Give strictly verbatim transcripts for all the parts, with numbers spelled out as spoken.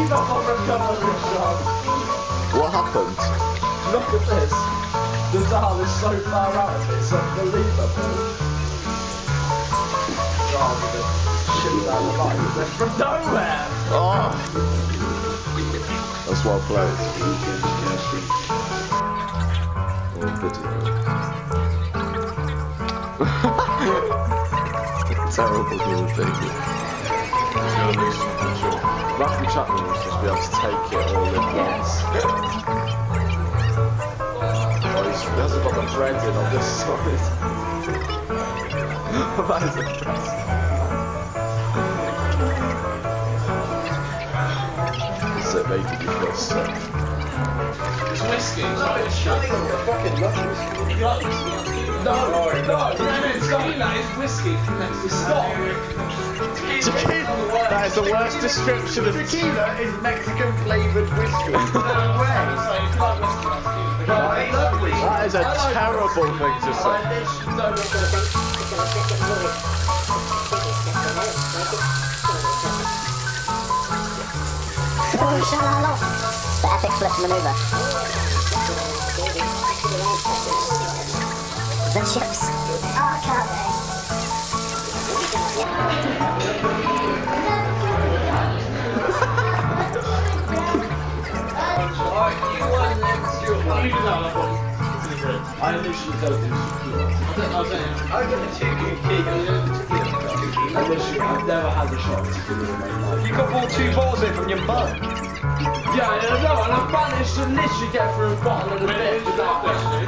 He's not got recovered this shot. What happened? Look at this. The dial is so far out of it, it's unbelievable. Rather than shoot down the light, they're from nowhere! Oh! That's well played. Oh, video. Terrible human being. Matthew Chapman must just be able to take it all in once. Oh, he's, he hasn't got the bread in on this side. That is impressive. That's it, making you feel sick. It's whiskey. It's not a shot. shot. I fucking love whiskey. You like whiskey? No, no, no, no, tequila is whiskey. Stop. Tequila. That is the worst description of tequila. Is Mexican flavoured whiskey. No way. That is a terrible thing to say. The epic flip maneuver. The chips. Oh, can't they? I initially don't do tequila. I get the two tequila. Initially, I've never had a shot of tequila in my life. You got all two bottles in from your mum. Yeah, I know, and I've managed to literally get through a bottle of the bit without questioning.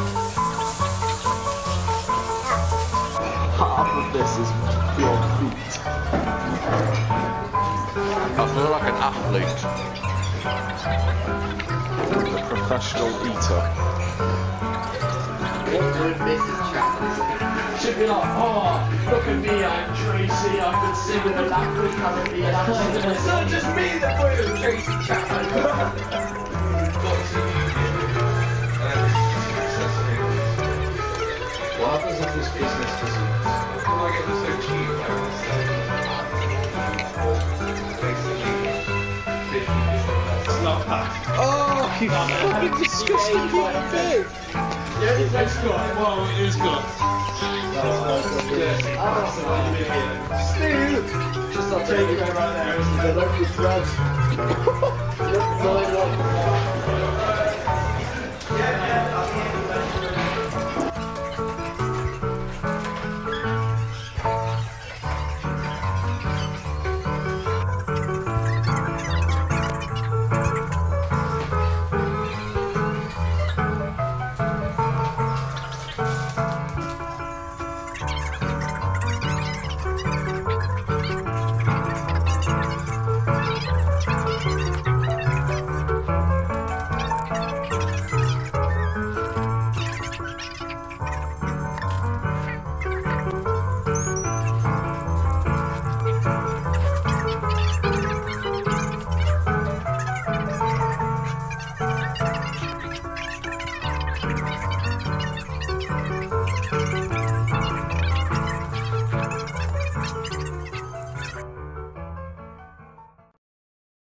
Half of this is pure feet. I feel like an athlete. A professional eater. Should be like, oh, look at me, I'm Tracy, I could sing with a language coming me and I'm It's not just me that put it with Tracy Chapman. What happens if this business doesn't... How do I get this so cheap? It's not that. Oh, you fucking disgusting human being! Yeah, it's good. Well, it is good. Stu! Just I'll take you right there, isn't it? Look, it's red.